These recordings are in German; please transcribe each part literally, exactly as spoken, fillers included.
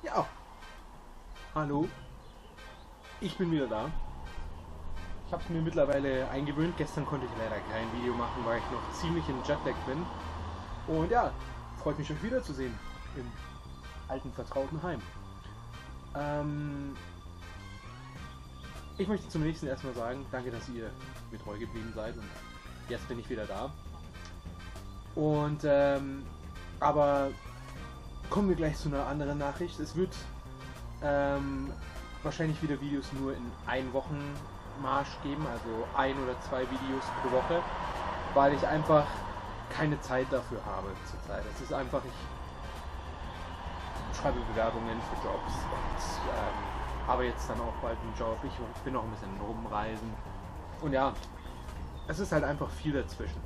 Ja, hallo, ich bin wieder da. Ich habe es mir mittlerweile eingewöhnt. Gestern konnte ich leider kein Video machen, weil ich noch ziemlich im Jetlag bin. Und ja, freut mich euch wiederzusehen im alten vertrauten Heim. Ähm, ich möchte zum nächsten erstmal sagen, danke, dass ihr mir treu geblieben seid und jetzt bin ich wieder da. Und ähm, aber kommen wir gleich zu einer anderen Nachricht. Es wird ähm, wahrscheinlich wieder Videos nur in ein Wochenmarsch geben, also ein oder zwei Videos pro Woche, weil ich einfach keine Zeit dafür habe zurzeit. Es ist einfach, ich schreibe Bewerbungen für Jobs und ähm, habe jetzt dann auch bald einen Job. Ich bin noch ein bisschen rumreisen und ja, es ist halt einfach viel dazwischen.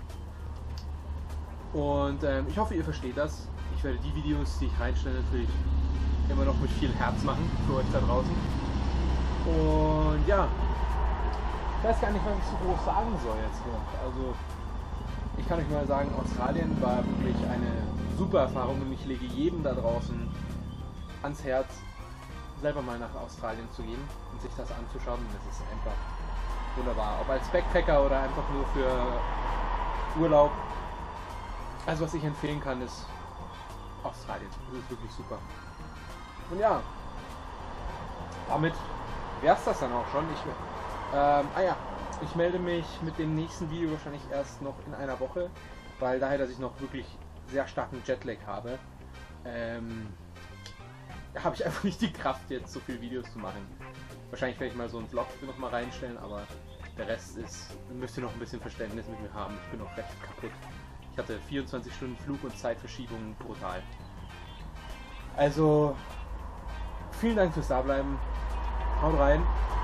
Und ähm, ich hoffe, ihr versteht das. Ich werde die Videos, die ich reinstelle, natürlich immer noch mit viel Herz machen für euch da draußen. Und ja, ich weiß gar nicht, was ich so groß sagen soll jetzt noch. Also, ich kann euch mal sagen, Australien war wirklich eine super Erfahrung und ich lege jedem da draußen ans Herz, selber mal nach Australien zu gehen und sich das anzuschauen. Und das ist einfach wunderbar. Ob als Backpacker oder einfach nur für Urlaub. Also was ich empfehlen kann, ist Australien. Das ist wirklich super. Und ja, damit wäre es das dann auch schon. Ich, ähm, ah ja, ich melde mich mit dem nächsten Video wahrscheinlich erst noch in einer Woche, weil daher, dass ich noch wirklich sehr starken Jetlag habe, ähm, habe ich einfach nicht die Kraft, jetzt so viele Videos zu machen. Wahrscheinlich werde ich mal so einen Vlog noch mal reinstellen, aber der Rest ist, müsst ihr noch ein bisschen Verständnis mit mir haben. Ich bin noch recht kaputt. Ich hatte vierundzwanzig Stunden Flug- und Zeitverschiebung, brutal. Also, vielen Dank fürs Dableiben. Haut rein.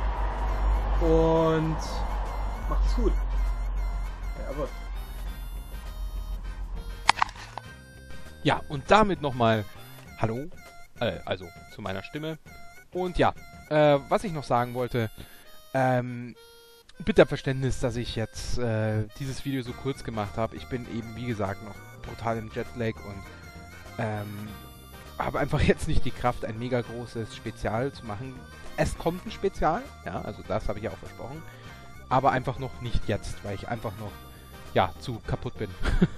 Und macht es gut. Ja, aber. Ja, und damit nochmal Hallo, äh, also zu meiner Stimme. Und ja, äh, was ich noch sagen wollte, ähm, bitte habt Verständnis, dass ich jetzt äh, dieses Video so kurz gemacht habe. Ich bin eben, wie gesagt, noch brutal im Jetlag und ähm, habe einfach jetzt nicht die Kraft, ein mega großes Spezial zu machen. Es kommt ein Spezial, ja, also das habe ich ja auch versprochen, aber einfach noch nicht jetzt, weil ich einfach noch, ja, zu kaputt bin.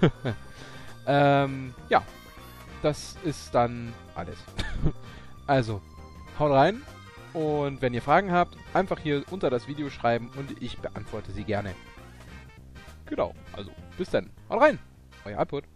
ähm, ja, das ist dann alles. Also, haut rein. Und wenn ihr Fragen habt, einfach hier unter das Video schreiben und ich beantworte sie gerne. Genau, also bis dann. Haut rein. Euer Alput.